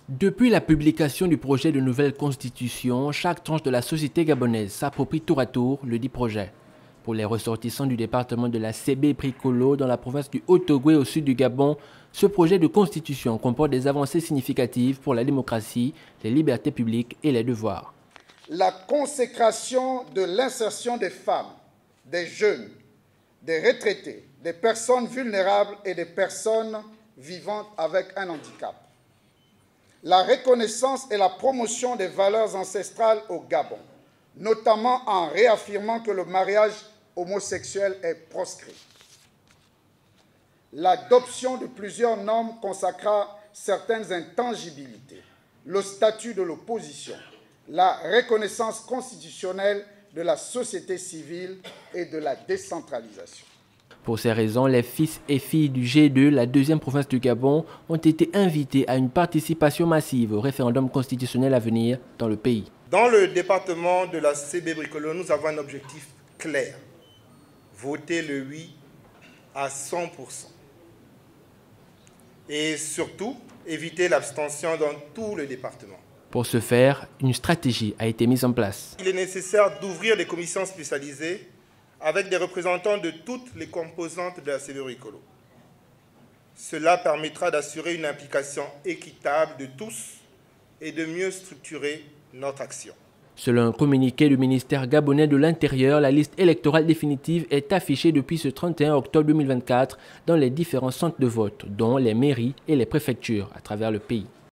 Depuis la publication du projet de nouvelle constitution, chaque tranche de la société gabonaise s'approprie tour à tour le dit projet. Pour les ressortissants du département de la Sébé-Brikolo dans la province du Haut-Ogooué au sud du Gabon, ce projet de constitution comporte des avancées significatives pour la démocratie, les libertés publiques et les devoirs. La consécration de l'insertion des femmes, des jeunes, des retraités, des personnes vulnérables et des personnes vivant avec un handicap. La reconnaissance et la promotion des valeurs ancestrales au Gabon, notamment en réaffirmant que le mariage homosexuel est proscrit. L'adoption de plusieurs normes consacrant certaines intangibilités, le statut de l'opposition, la reconnaissance constitutionnelle de la société civile et de la décentralisation. Pour ces raisons, les fils et filles du G2, la deuxième province du Gabon, ont été invités à une participation massive au référendum constitutionnel à venir dans le pays. Dans le département de la Sébé-Brikolo, nous avons un objectif clair. Voter le oui à 100%. Et surtout, éviter l'abstention dans tout le département. Pour ce faire, une stratégie a été mise en place. Il est nécessaire d'ouvrir des commissions spécialisées avec des représentants de toutes les composantes de la Sébé-Brikolo. Cela permettra d'assurer une implication équitable de tous et de mieux structurer notre action. Selon un communiqué du ministère gabonais de l'Intérieur, la liste électorale définitive est affichée depuis ce 31 octobre 2024 dans les différents centres de vote, dont les mairies et les préfectures à travers le pays.